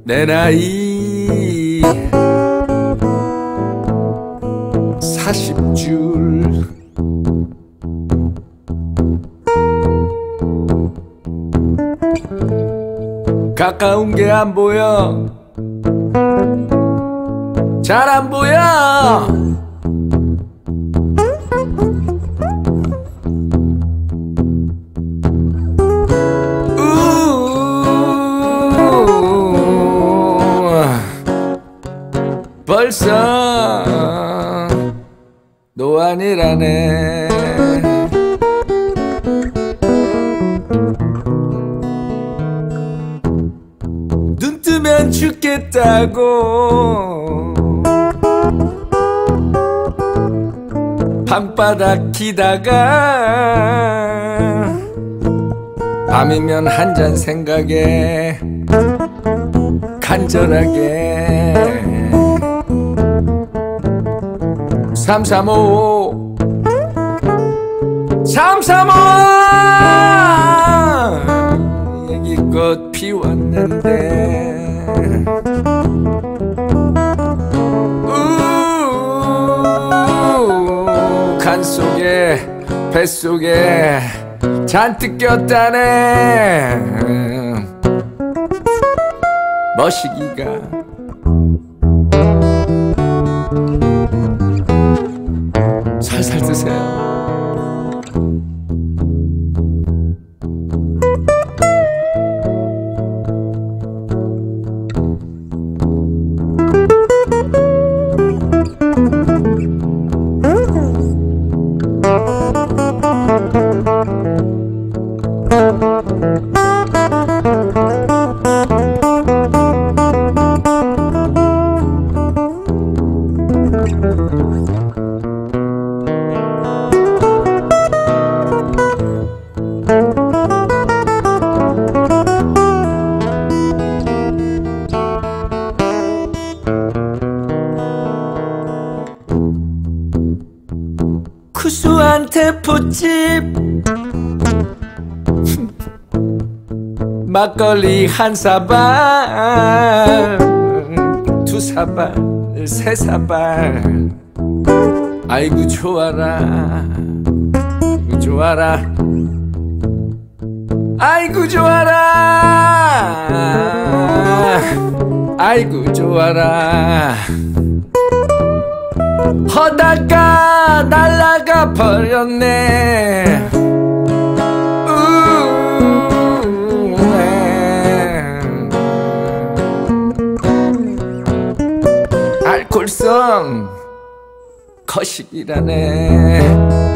내 나이 40줄 가까운 게 안 보여 잘 안 보여 벌써 노안이라네 눈 뜨면 죽겠다고 밤바닥 기다가 밤이면 한 잔 생각에 간절하게 335 얘기꽃 피웠는데 간 속에 뱃속에 잔뜩 꼈다네 머시기가 살살 드세요. 구수한 대포집 막걸리 한 사발 두 사발 세 사발 아이고 좋아라 아이고 좋아라 아이고 좋아라 아이고 좋아라 허다가 날아가 버렸네 알코올성 거식이라네